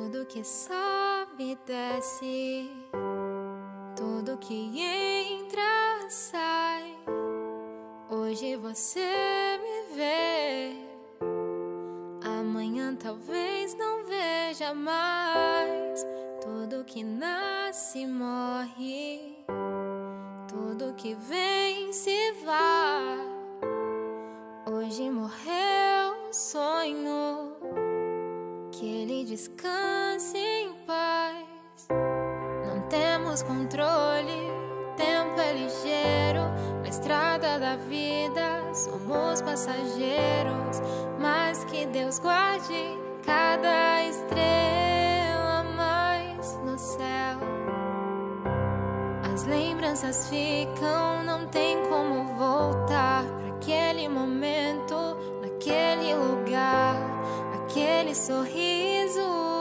Tudo que sobe e desce, tudo que entra, sai. Hoje você me vê, amanhã talvez não veja mais. Tudo que nasce morre, tudo que vem se vai. Hoje morreu o sonho, que ele descanse em paz. Não temos controle, tempo é ligeiro. Na estrada da vida somos passageiros, mas que Deus guarde cada estrela mais no céu. As lembranças ficam, não tem como voltar para aquele momento, naquele lugar, aquele sorriso.